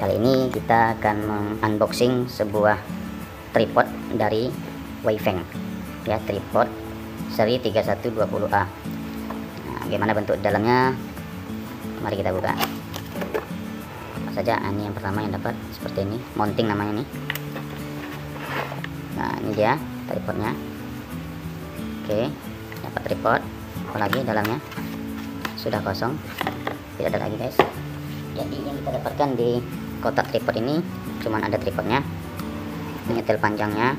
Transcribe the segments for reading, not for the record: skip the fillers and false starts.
Kali ini kita akan unboxing sebuah tripod dari Weifeng, ya, tripod seri 3120A. Nah, bagaimana bentuk dalamnya? Mari kita buka. Apa saja? Ini yang pertama yang dapat seperti ini, mounting namanya nih. Nah, ini dia tripodnya. Oke, dapat tripod. Apalagi dalamnya sudah kosong, tidak ada lagi, guys. Jadi yang kita dapatkan di kotak tripod ini cuman ada tripodnya, penyetel panjangnya.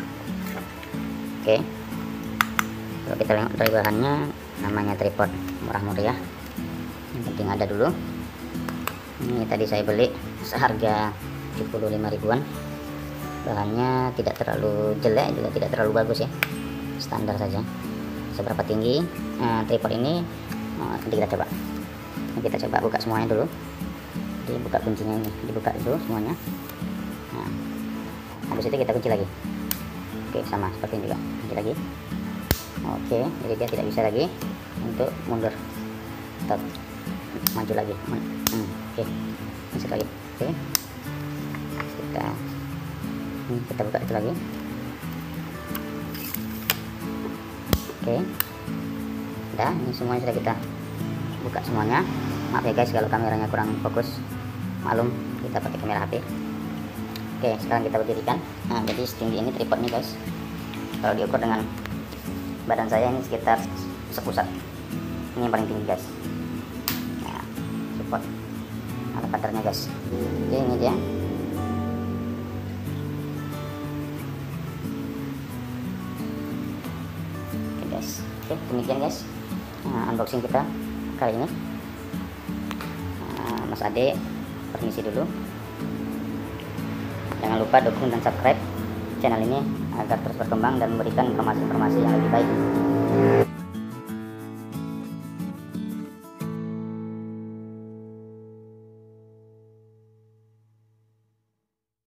Oke, kalau kita lihat dari bahannya, namanya tripod murah meriah, yang penting ada dulu. Ini tadi saya beli seharga 75 ribuan. Bahannya tidak terlalu jelek juga tidak terlalu bagus, ya, standar saja. Seberapa tinggi tripod ini? Nanti kita coba. Kita coba buka semuanya dulu. Dibuka kuncinya, ini dibuka dulu semuanya. Nah, habis itu kita kunci lagi. Oke, sama seperti ini juga, kunci lagi. Oke, jadi dia tidak bisa lagi untuk mundur atau maju lagi. Oke, masuk lagi. Oke, kita buka itu lagi. Oke, udah, ini semuanya sudah kita buka semuanya. Maaf ya guys kalau kameranya kurang fokus, malum kita pakai kamera HP. Oke, sekarang kita berdirikan. Nah, jadi setinggi ini tripodnya, guys. Kalau diukur dengan badan saya ini sekitar sepusat. Ini yang paling tinggi, guys. Nah, support ada paternya, guys. Oke, ini dia. Oke, guys. Oke, demikian, guys, unboxing kita kali ini. Mas Ade permisi dulu. Jangan lupa dukung dan subscribe channel ini agar terus berkembang dan memberikan informasi-informasi yang lebih baik.